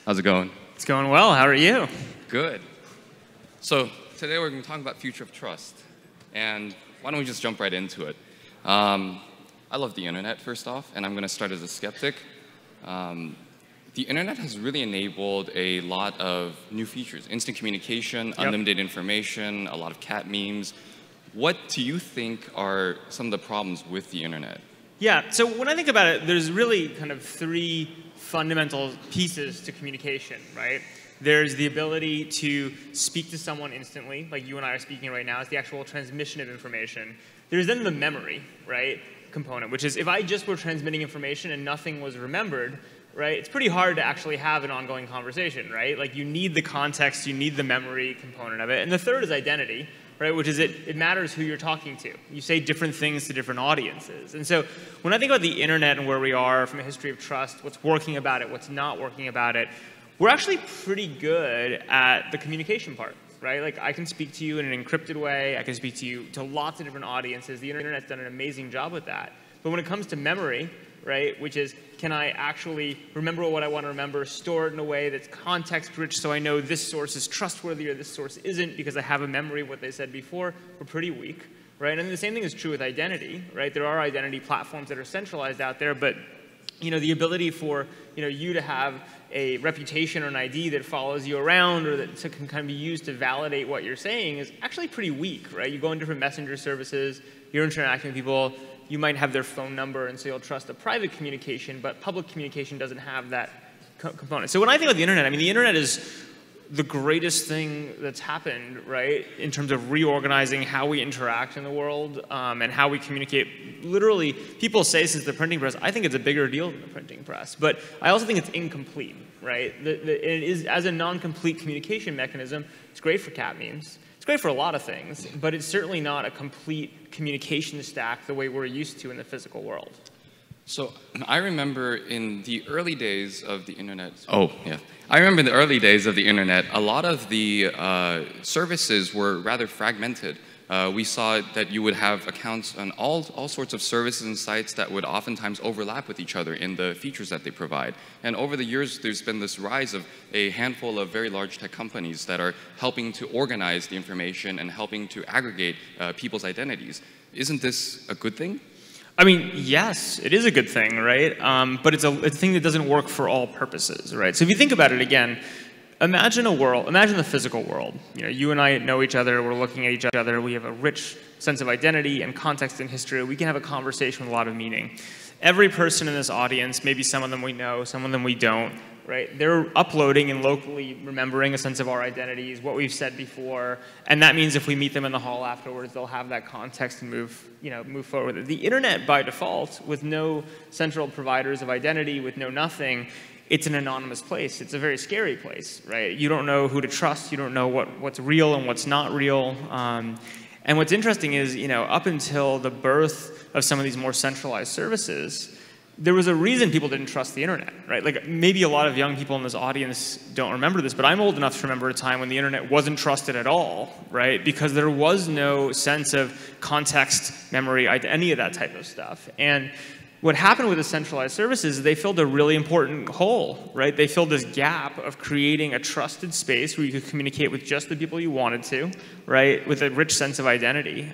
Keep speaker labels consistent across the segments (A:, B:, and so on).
A: How's it going?
B: It's going well. How are you?
A: Good. So today we're going to talk about future of trust. And why don't we just jump right into it? I love the internet, first off, and I'm going to start as a skeptic. The internet has really enabled a lot of new features. Instant communication, unlimited information, a lot of cat memes. What do you think are some of the problems with the internet?
B: Yeah, so when I think about it, there's really kind of three fundamental pieces to communication, right? There's the ability to speak to someone instantly, like you and I are speaking right now. It's the actual transmission of information. There's then the memory, right, component, which is if I just were transmitting information and nothing was remembered, right, it's pretty hard to actually have an ongoing conversation, right? Like you need the context, you need the memory component of it. And the third is identity, right, which is it matters who you're talking to. You say different things to different audiences. And so when I think about the internet and where we are from a history of trust, what's working about it, what's not working about it, we're actually pretty good at the communication part, right? Like I can speak to you in an encrypted way. I can speak to you to lots of different audiences. The internet's done an amazing job with that. But when it comes to memory, right, which is can I actually remember what I want to remember, store it in a way that's context-rich so I know this source is trustworthy or this source isn't because I have a memory of what they said before, we're pretty weak, right? And the same thing is true with identity, right? There are identity platforms that are centralized out there, but the ability for you to have a reputation or an ID that follows you around or that can kind of be used to validate what you're saying is actually pretty weak, right? You go in different messenger services, you're interacting with people, you might have their phone number, and so you'll trust a private communication, but public communication doesn't have that component. So when I think about the internet, I mean, the internet is the greatest thing that's happened, right, in terms of reorganizing how we interact in the world and how we communicate. Literally, people say since the printing press, I think it's a bigger deal than the printing press, but I also think it's incomplete, right? It is, as a non-complete communication mechanism, it's great for cat memes. It's great for a lot of things, but it's certainly not a complete communication stack the way we're used to in the physical world.
A: So I remember in the early days of the internet, I remember in the early days of the internet, a lot of the services were rather fragmented. We saw that you would have accounts on all sorts of services and sites that would oftentimes overlap with each other in the features that they provide. And over the years, there's been this rise of a handful of very large tech companies that are helping to organize the information and helping to aggregate people's identities. Isn't this a good thing?
B: I mean, yes, it is a good thing, right? But it's a thing that doesn't work for all purposes, right? So if you think about it again, imagine the physical world. You and I know each other, we're looking at each other, we have a rich sense of identity and context and history, we can have a conversation with a lot of meaning. Every person in this audience, maybe some of them we know, some of them we don't, right? They're uploading and locally remembering a sense of our identities, what we've said before, and that means if we meet them in the hall afterwards, they'll have that context and move forward with it. The internet, by default, with no central providers of identity, with no nothing, it's an anonymous place. It's a very scary place, right? You don't know who to trust. You don't know what's real and what's not real. And what's interesting is, up until the birth of some of these more centralized services, there was a reason people didn't trust the internet, right? Like maybe a lot of young people in this audience don't remember this, but I'm old enough to remember a time when the internet wasn't trusted at all, right? Because there was no sense of context, memory, any of that type of stuff. And what happened with the centralized services is they filled a really important hole, right? They filled this gap of creating a trusted space where you could communicate with just the people you wanted to, right? With a rich sense of identity.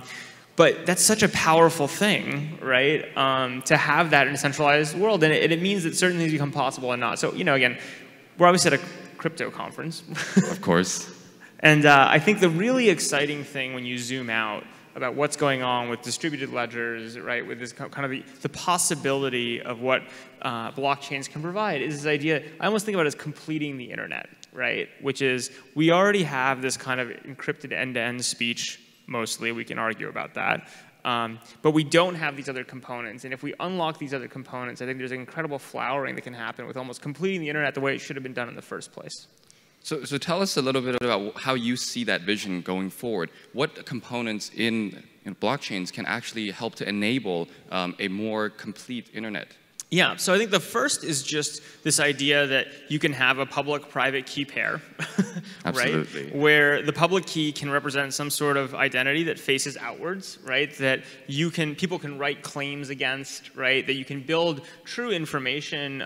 B: But that's such a powerful thing, right, to have that in a centralized world. And it means that certain things become possible and not. So, again, we're obviously at a crypto conference.
A: Of course.
B: And I think the really exciting thing when you zoom out about what's going on with distributed ledgers, right, with this kind of the possibility of what blockchains can provide is this idea, I almost think about it as completing the internet, right, which is we already have this kind of encrypted end-to-end speech. Mostly, we can argue about that. But we don't have these other components. And if we unlock these other components, I think there's an incredible flowering that can happen with almost completing the internet the way it should have been done in the first place.
A: So tell us a little bit about how you see that vision going forward. What components in blockchains can actually help to enable a more complete internet?
B: Yeah, so I think the first is just this idea that you can have a public-private key pair, right? Where the public key can represent some sort of identity that faces outwards, right? That people can write claims against, right? That you can build true information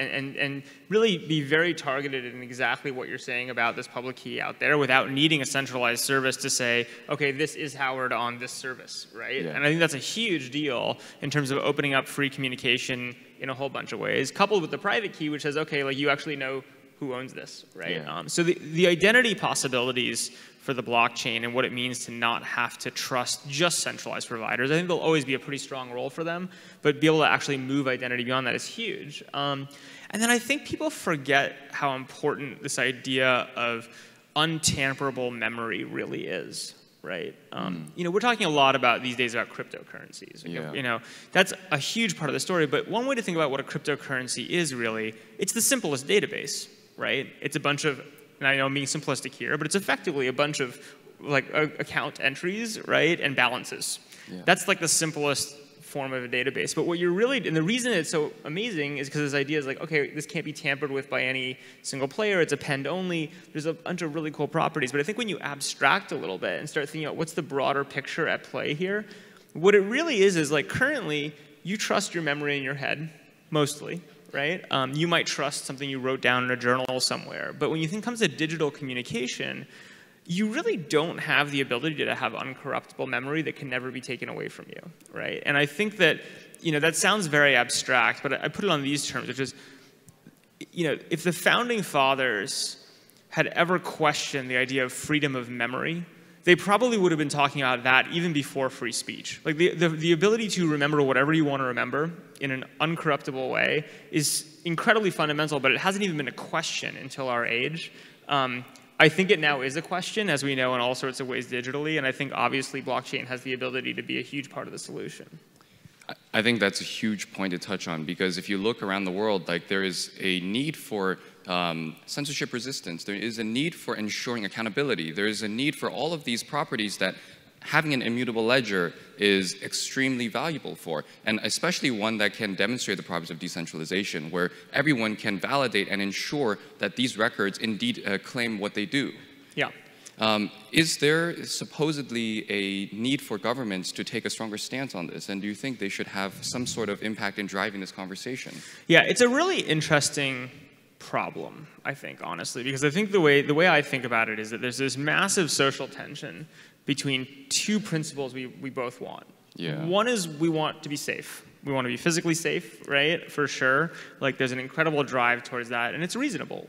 B: and really be very targeted in exactly what you're saying about this public key out there without needing a centralized service to say, okay, this is Howard on this service, right? Yeah. And I think that's a huge deal in terms of opening up free communication in a whole bunch of ways, coupled with the private key, which says, okay, like you actually know who owns this, right? Yeah. So the identity possibilities for the blockchain and what it means to not have to trust just centralized providers, I think there'll always be a pretty strong role for them, but be able to actually move identity beyond that is huge. And then I think people forget how important this idea of untamperable memory really is. Right? You know, we're talking a lot about these days about cryptocurrencies. Yeah. You know, that's a huge part of the story. But one way to think about what a cryptocurrency is really, it's the simplest database, right? It's a bunch of, and I know I'm being simplistic here, but it's effectively a bunch of like account entries, right, and balances. Yeah. That's like the simplest form of a database. But what you're really, and the reason it's so amazing is because this idea is like, okay, this can't be tampered with by any single player, it's append only, there's a bunch of really cool properties. But I think when you abstract a little bit and start thinking about what's the broader picture at play here, what it really is like currently, you trust your memory in your head, mostly, right? You might trust something you wrote down in a journal somewhere. But when you think comes to digital communication, you really don't have the ability to have uncorruptible memory that can never be taken away from you, right? And I think that, you know, that sounds very abstract, but I put it on these terms, which is, you know, if the founding fathers had ever questioned the idea of freedom of memory, they probably would have been talking about that even before free speech. Like the ability to remember whatever you want to remember in an uncorruptible way is incredibly fundamental, but it hasn't even been a question until our age. I think it now is a question, as we know, in all sorts of ways digitally, and I think obviously blockchain has the ability to be a huge part of the solution.
A: I think that's a huge point to touch on, because if you look around the world, like there is a need for censorship resistance, there is a need for ensuring accountability, there is a need for all of these properties that having an immutable ledger is extremely valuable for, and especially one that can demonstrate the properties of decentralization, where everyone can validate and ensure that these records indeed claim what they do.
B: Yeah.
A: Is there supposedly a need for governments to take a stronger stance on this, and do you think they should have some sort of impact in driving this conversation?
B: Yeah, it's a really interesting problem, I think, honestly, because I think the way I think about it is that there's this massive social tension between two principles we both want. Yeah. One is we want to be safe. We want to be physically safe, right? For sure. Like there's an incredible drive towards that, and it's reasonable.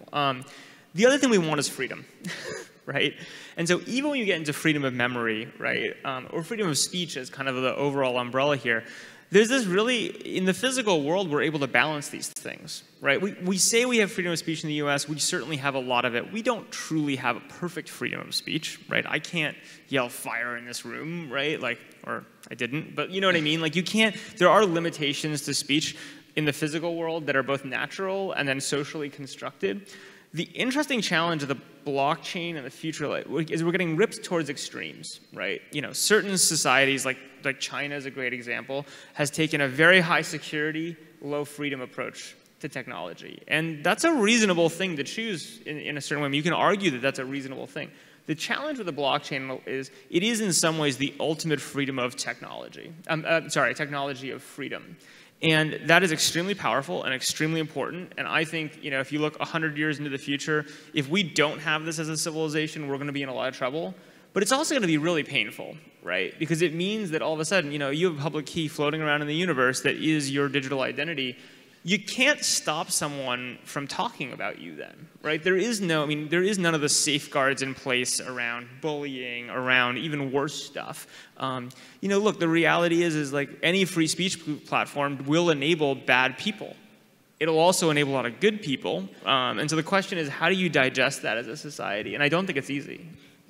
B: The other thing we want is freedom, right? And so even when you get into freedom of memory, right, or freedom of speech as kind of the overall umbrella here, there's this really, in the physical world, we're able to balance these things, right? We say we have freedom of speech in the US, we certainly have a lot of it. We don't truly have a perfect freedom of speech, right? I can't yell fire in this room, right? Like, or I didn't, but you know what I mean? Like you can't, there are limitations to speech in the physical world that are both natural and then socially constructed. The interesting challenge of the blockchain and the future is we're getting ripped towards extremes, right? You know, certain societies, like China is a great example, has taken a very high security, low freedom approach to technology. And that's a reasonable thing to choose in a certain way. I mean, you can argue that that's a reasonable thing. The challenge with the blockchain is it is in some ways the ultimate freedom of technology. Technology of freedom. And that is extremely powerful and extremely important. And I think, you know, if you look 100 years into the future, if we don't have this as a civilization, we're going to be in a lot of trouble. But it's also going to be really painful, right? Because it means that all of a sudden, you know, you have a public key floating around in the universe that is your digital identity. You can't stop someone from talking about you then, right? There is none of the safeguards in place around bullying, around even worse stuff. You know, look, the reality is like any free speech platform will enable bad people. It'll also enable a lot of good people. And so the question is, how do you digest that as a society? And I don't think it's easy.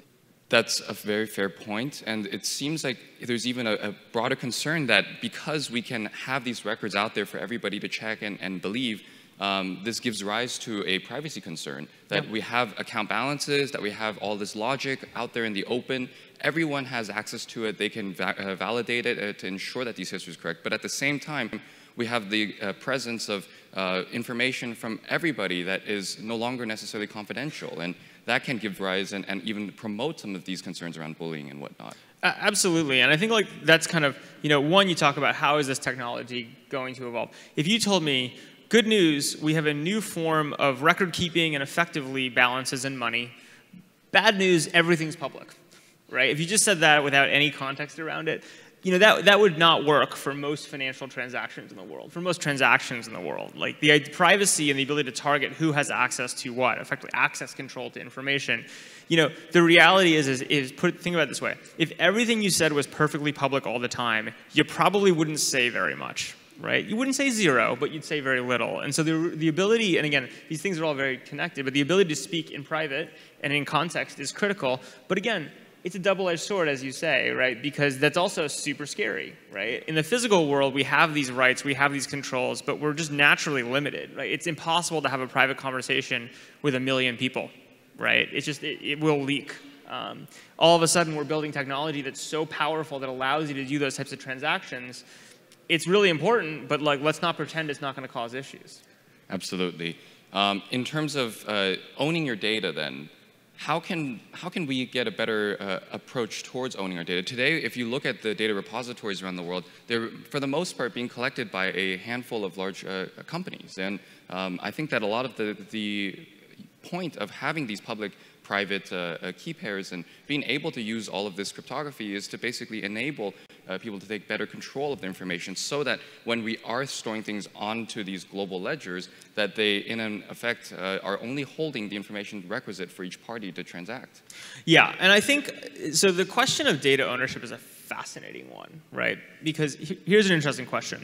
A: That's a very fair point, and it seems like there's even a broader concern that because we can have these records out there for everybody to check and believe, this gives rise to a privacy concern, that we have account balances, that we have all this logic out there in the open. Everyone has access to it. They can validate it to ensure that these histories are correct. But at the same time, we have the presence of information from everybody that is no longer necessarily confidential. And that can give rise and even promote some of these concerns around bullying and whatnot.
B: Absolutely, and I think like that's kind of, one, you talk about how is this technology going to evolve. If you told me, good news, we have a new form of record keeping and effectively balances in money. Bad news, everything's public, right? If you just said that without any context around it, that would not work for most financial transactions in the world, for most transactions in the world. Like the privacy and the ability to target who has access to what, effectively access control to information. The reality is think about it this way. If everything you said was perfectly public all the time, you probably wouldn't say very much, right? You wouldn't say zero, but you'd say very little. And so the ability, and again, these things are all very connected, but the ability to speak in private and in context is critical. But again, it's a double-edged sword, as you say, right? Because that's also super scary, right? In the physical world, we have these rights, we have these controls, but we're just naturally limited, right? It's impossible to have a private conversation with 1 million people, right? It's just, it will leak. All of a sudden, we're building technology that's so powerful that allows you to do those types of transactions. It's really important, but like, let's not pretend it's not going to cause issues.
A: Absolutely. In terms of owning your data, then, how can we get a better approach towards owning our data? Today, if you look at the data repositories around the world, they're, for the most part, being collected by a handful of large companies. And I think that a lot of the point of having these public-private key pairs and being able to use all of this cryptography is to basically enable people to take better control of the information so that when we are storing things onto these global ledgers, that they, in effect, are only holding the information requisite for each party to transact.
B: Yeah, and I think, so the question of data ownership is a fascinating one, right? Because here's an interesting question.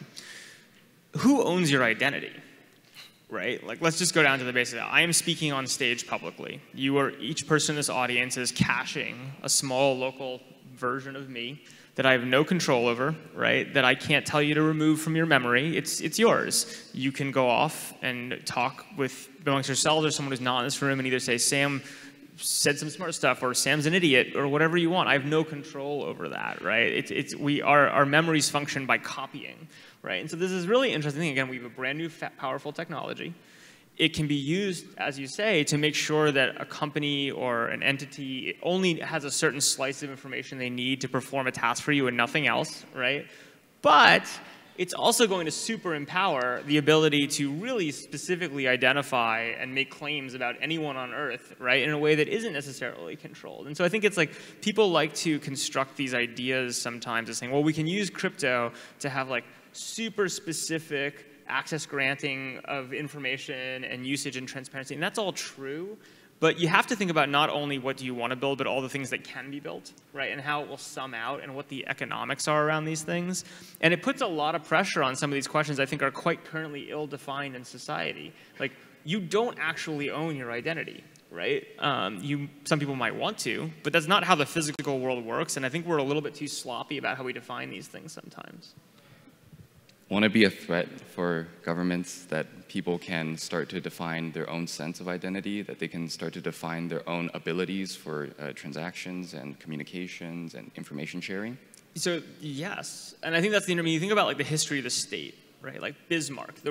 B: Who owns your identity? Right? Like, let's just go down to the basics. I am speaking on stage publicly. Each person in this audience is caching a small local version of me that I have no control over, right? That I can't tell you to remove from your memory. It's yours. You can go off and talk amongst yourselves or someone who's not in this room and either say, Sam said some smart stuff, or Sam's an idiot, or whatever you want. I have no control over that, right? Our memories function by copying, right? And so this is really interesting thing. Again, we have a brand new, powerful technology. It can be used, as you say, to make sure that a company or an entity only has a certain slice of information they need to perform a task for you and nothing else, right? But it's also going to super empower the ability to really specifically identify and make claims about anyone on Earth, right, in a way that isn't necessarily controlled. And so I think it's like people like to construct these ideas sometimes as saying, well, we can use crypto to have like super specific access granting of information and usage and transparency, and that's all true. But you have to think about not only what do you want to build, but all the things that can be built, right? And how it will sum out and what the economics are around these things. And it puts a lot of pressure on some of these questions I think are quite currently ill-defined in society. Like, you don't actually own your identity, right? Some people might want to, but that's not how the physical world works. And I think we're a little bit too sloppy about how we define these things sometimes.
A: Want to be a threat for governments that people can start to define their own sense of identity, that they can start to define their own abilities for transactions and communications and information sharing?
B: So yes, and I think that's the intermediate. You think about like the history of the state, right? Like Bismarck, the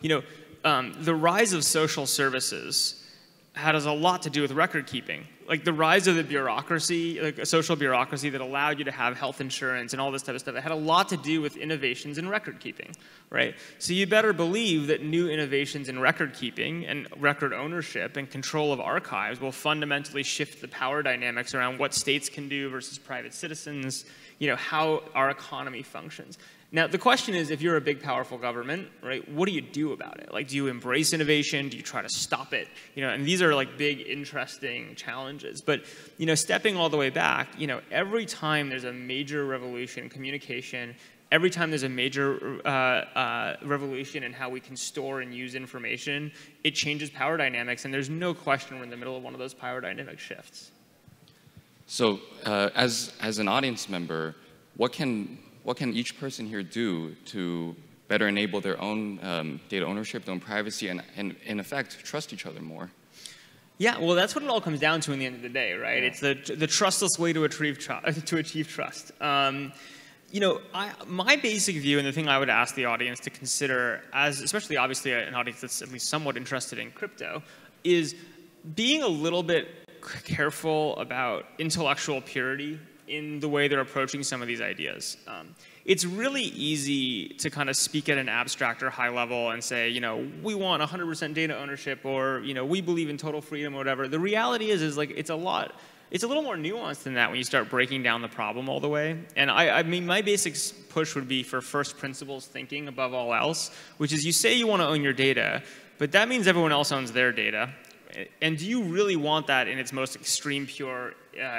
B: rise of social services has a lot to do with record keeping. Like the rise of the bureaucracy, like a social bureaucracy that allowed you to have health insurance and all this type of stuff, it had a lot to do with innovations in record keeping, right? So you better believe that new innovations in record keeping and record ownership and control of archives will fundamentally shift the power dynamics around what states can do versus private citizens, how our economy functions. Now, the question is, if you're a big, powerful government, right, what do you do about it? Like, do you embrace innovation? Do you try to stop it? And these are like big, interesting challenges. But, stepping all the way back, every time there's a major revolution in communication, every time there's a major revolution in how we can store and use information, it changes power dynamics. And there's no question we're in the middle of one of those power dynamic shifts.
A: So, as an audience member, what can each person here do to better enable their own data ownership, their own privacy, and in effect, trust each other more?
B: Yeah, well, that's what it all comes down to in the end of the day, right? Yeah. It's the trustless way to achieve trust. My basic view, and the thing I would ask the audience to consider, as especially obviously an audience that's at least somewhat interested in crypto, is being a little bit careful about intellectual purity in the way they're approaching some of these ideas. It's really easy to kind of speak at an abstract or high level and say, we want 100% data ownership, or we believe in total freedom or whatever. The reality is like it's a little more nuanced than that when you start breaking down the problem all the way. And I mean, my basic push would be for first principles thinking above all else, which is you say you want to own your data, but that means everyone else owns their data. And do you really want that in its most extreme, pure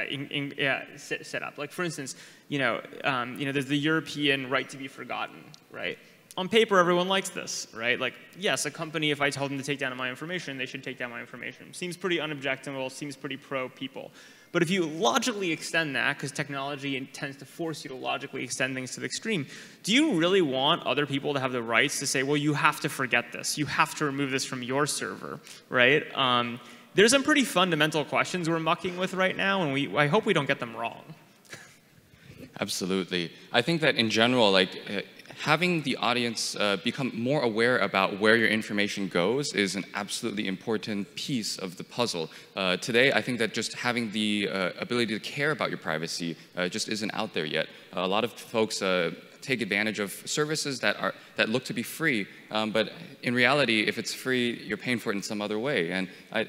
B: setup? Like, for instance, there's the European right to be forgotten, right? On paper, everyone likes this, right? Like, yes, a company, if I told them to take down my information, they should take down my information. Seems pretty unobjectionable, seems pretty pro-people. But if you logically extend that, because technology tends to force you to logically extend things to the extreme, do you really want other people to have the rights to say, well, you have to forget this. You have to remove this from your server, right? There's some pretty fundamental questions we're mucking with right now, and I hope we don't get them wrong.
A: Absolutely. I think that in general, having the audience become more aware about where your information goes is an absolutely important piece of the puzzle. Today, I think that just having the ability to care about your privacy just isn't out there yet. A lot of folks take advantage of services that look to be free, but in reality, if it's free, you're paying for it in some other way. And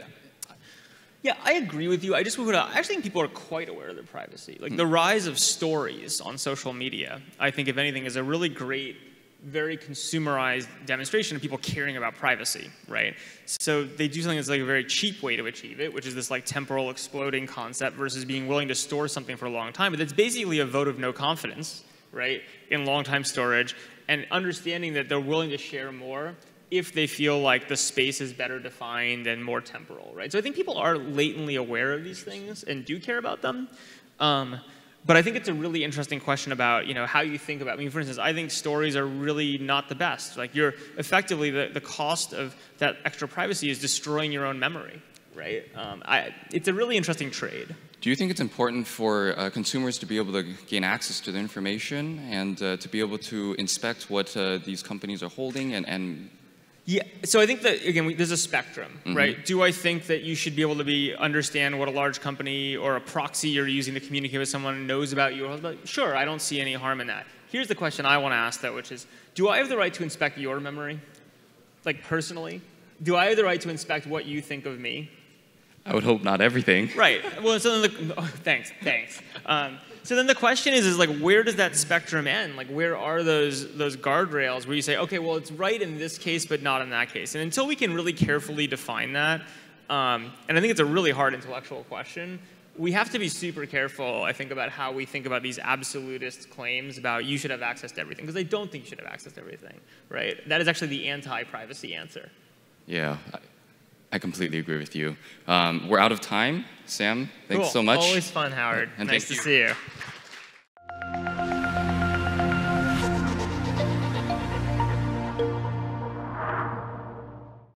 B: yeah, I agree with you. I actually think people are quite aware of their privacy. Like the rise of stories on social media, I think, if anything, is a really great, very consumerized demonstration of people caring about privacy, right? So they do something that's like a very cheap way to achieve it, which is this like temporal exploding concept versus being willing to store something for a long time. But that's basically a vote of no confidence, right, in long-time storage, and understanding that they're willing to share more if they feel like the space is better defined and more temporal, right? So I think people are latently aware of these things and do care about them. But I think it's a really interesting question about how you think about. I mean, for instance, I think stories are really not the best. Like you're effectively the cost of that extra privacy is destroying your own memory, right? It's a really interesting trade.
A: Do you think it's important for consumers to be able to gain access to the information and to be able to inspect what these companies are holding and
B: yeah, so I think that, again, there's a spectrum, right? Do I think that you should be able to understand what a large company or a proxy you're using to communicate with someone knows about you? Sure, I don't see any harm in that. Here's the question I want to ask, though, which is, do I have the right to inspect your memory? Like, personally? Do I have the right to inspect what you think of me?
A: I would hope not everything.
B: Right. Well, so then thanks. So then the question is like, where does that spectrum end? Like, where are those guardrails where you say, okay, well, it's right in this case, but not in that case? And until we can really carefully define that, and I think it's a really hard intellectual question, we have to be super careful, I think, about how we think about these absolutist claims about you should have access to everything, because I don't think you should have access to everything, right? That is actually the anti-privacy answer.
A: Yeah. I completely agree with you. We're out of time. Sam, thanks so much.
B: Always fun, Howard.
A: And
B: nice to see you.